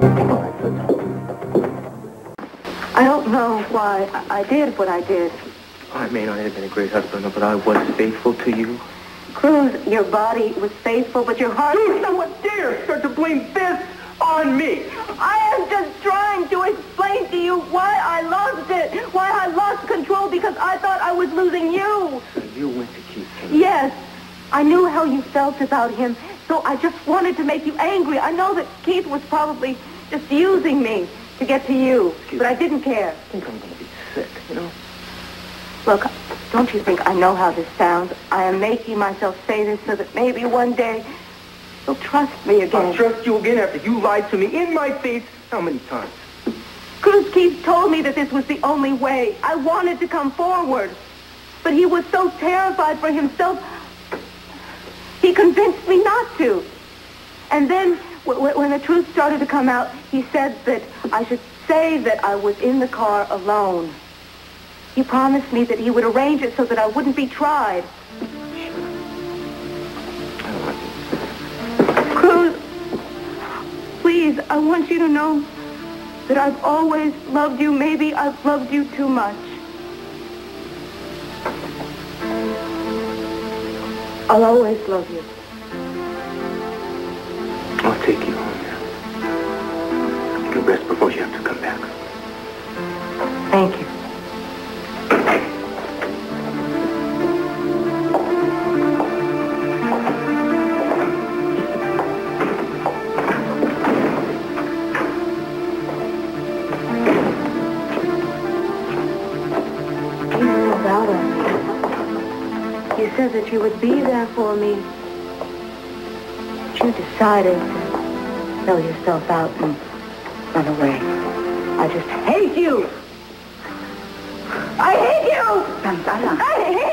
I don't know why I did what I did. I may not have been a great husband, but I was faithful to you. Cruz, your body was faithful, but your heart... You someone dare start to blame this on me! I am just trying to explain to you why I lost it, why I lost control, because I thought I was losing you. So you went to Keith. Yes, I knew how you felt about him, so I just wanted to make you angry. I know that Keith was probably just using me to get to you, but I didn't care. I think I'm going to be sick, you know? Look, don't you think I know how this sounds? I am making myself say this so that maybe one day you'll trust me again. I'll trust you again after you lied to me in my face how many times? Cruz Keith told me that this was the only way. I wanted to come forward, but he was so terrified for himself, he convinced me not to. And then, when the truth started to come out, he said that I should say that I was in the car alone. He promised me that he would arrange it so that I wouldn't be tried. Cruz, please, I want you to know that I've always loved you. Maybe I've loved you too much. I'll always love you. I'll take you home now. You can rest before you have to come back. Thank you. You said that you would be there for me. But you decided to sell yourself out and run away. I just hate you. I hate you. I hate